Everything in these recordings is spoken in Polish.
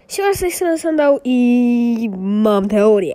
Siema, z tej strony Sandał i mam teorię.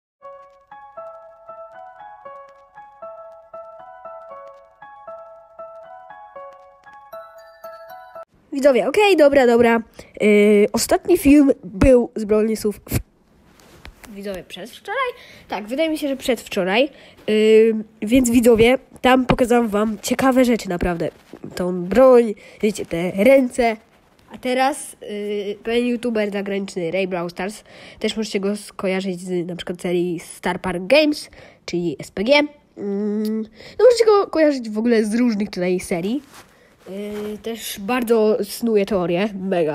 Widzowie, okej, dobra. Ostatni film był z Brawl Newsów widzowie, przedwczoraj? Tak, wydaje mi się, że przedwczoraj. Więc widzowie, tam pokazałam wam ciekawe rzeczy naprawdę. Tą broń, wiecie, te ręce. A teraz pewien youtuber zagraniczny, Ray Brawl Stars, też możecie go skojarzyć z na przykład serii Star Park Games, czyli SPG. No możecie go kojarzyć w ogóle z różnych tutaj serii. Też bardzo snuje teorię, mega.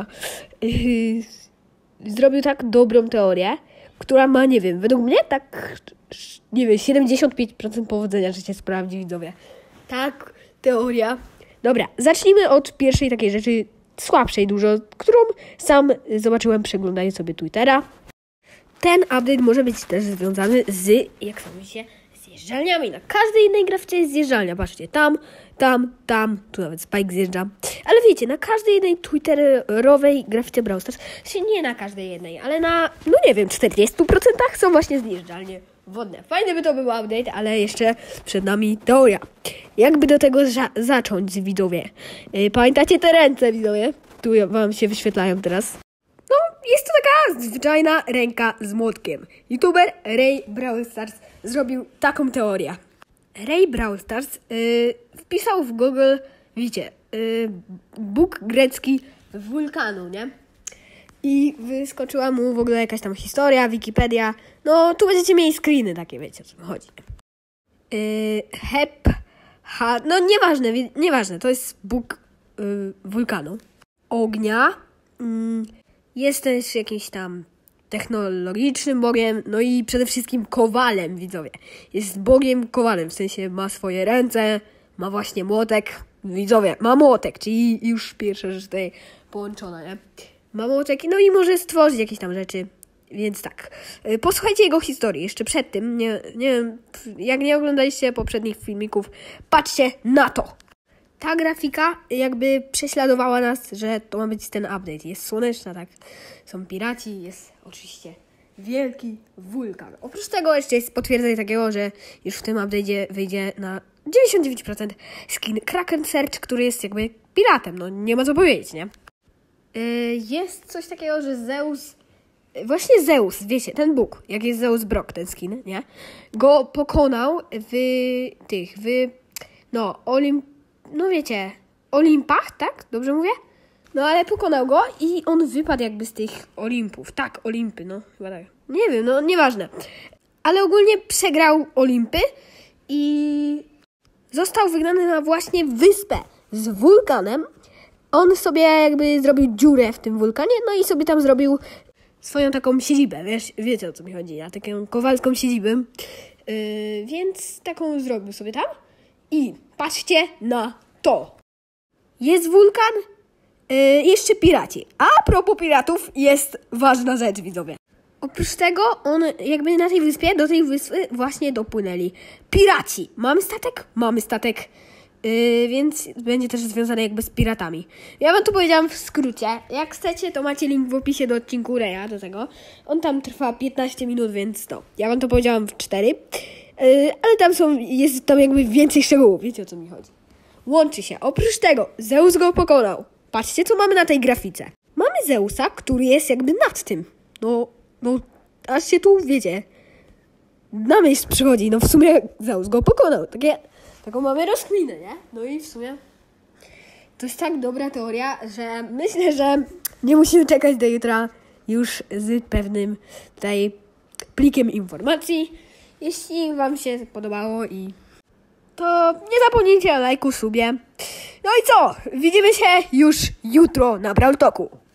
Zrobił tak dobrą teorię, która ma, nie wiem, według mnie tak, nie wiem, 75% powodzenia, że się sprawdzi, widzowie. Tak, teoria. Dobra, zacznijmy od pierwszej takiej rzeczy, słabszej dużo, którą sam zobaczyłem przeglądając sobie Twittera. Ten update może być też związany z, jak sami widzicie, zjeżdżalniami. Na każdej innej grafice jest zjeżdżalnia. Patrzcie, tam, tu nawet Spike zjeżdża. Ale wiecie, na każdej jednej twitterowej grafice Brawl Stars, nie na każdej jednej, ale na, no nie wiem, 40% są właśnie zjeżdżalnie wodne. Fajny by to był update, ale jeszcze przed nami teoria. Jakby do tego zacząć, widzowie? Pamiętacie te ręce, widzowie? Tu wam się wyświetlają teraz. No, jest to taka zwyczajna ręka z młotkiem. YouTuber Ray Brawl Stars zrobił taką teorię. Ray Brawl Stars wpisał w Google, wiecie, Bóg grecki wulkanu, nie? I wyskoczyła mu w ogóle jakaś tam historia, Wikipedia. No, tu będziecie mieli screeny takie, wiecie, o co mi chodzi. No nieważne, to jest Bóg wulkanu. Ognia. Jest też jakimś tam technologicznym bogiem, no i przede wszystkim kowalem, widzowie. Jest bogiem kowalem, w sensie ma swoje ręce, ma właśnie młotek. Widzowie, ma młotek, czyli już pierwsza rzecz tutaj połączona, nie? Ma młotek, no i może stworzyć jakieś tam rzeczy, więc tak. Posłuchajcie jego historii, jeszcze przed tym, nie wiem, jak nie oglądaliście poprzednich filmików, patrzcie na to. Ta grafika jakby prześladowała nas, że to ma być ten update. Jest słoneczna, tak? Są piraci, jest oczywiście wielki wulkan. Oprócz tego jeszcze jest potwierdzenie takiego, że już w tym update'cie wyjdzie na 99% skin Kraken Search, który jest jakby piratem. No nie ma co powiedzieć, nie? Jest coś takiego, że Zeus, wiecie, ten Bóg, jak jest Zeus Brock, ten skin, nie? Go pokonał no wiecie, Olimpach, tak? Dobrze mówię? No ale pokonał go i on wypadł jakby z tych Olimpów. Tak, Olimpy, no chyba tak. Nie wiem, no nieważne. Ale ogólnie przegrał Olimpy i został wygnany na właśnie wyspę z wulkanem. On sobie jakby zrobił dziurę w tym wulkanie, no i sobie tam zrobił swoją taką siedzibę, wiecie o co mi chodzi, na taką kowalską siedzibę. Więc taką zrobił sobie tam. I patrzcie na to. Jest wulkan, jeszcze piraci. A propos piratów jest ważna rzecz, widzowie. Oprócz tego on jakby na tej wyspie, do tej wyspy właśnie dopłynęli piraci. Mamy statek, więc będzie też związane jakby z piratami. Ja wam to powiedziałam w skrócie. Jak chcecie, to macie link w opisie do odcinku Raya, do tego. On tam trwa 15 minut, więc to. Ja wam to powiedziałam w 4. Ale jest tam jakby więcej szczegółów, wiecie o co mi chodzi. Łączy się. Oprócz tego Zeus go pokonał. Patrzcie, co mamy na tej grafice. Mamy Zeusa, który jest jakby nad tym. No, aż się tu, wiecie, na myśl przychodzi. No w sumie Zeus go pokonał. Taką mamy rozkminę, nie? No i w sumie to jest tak dobra teoria, że myślę, że nie musimy czekać do jutra już z pewnym tutaj plikiem informacji. Jeśli wam się podobało to nie zapomnijcie o lajku, subie. No i co? Widzimy się już jutro na Brawl Talku.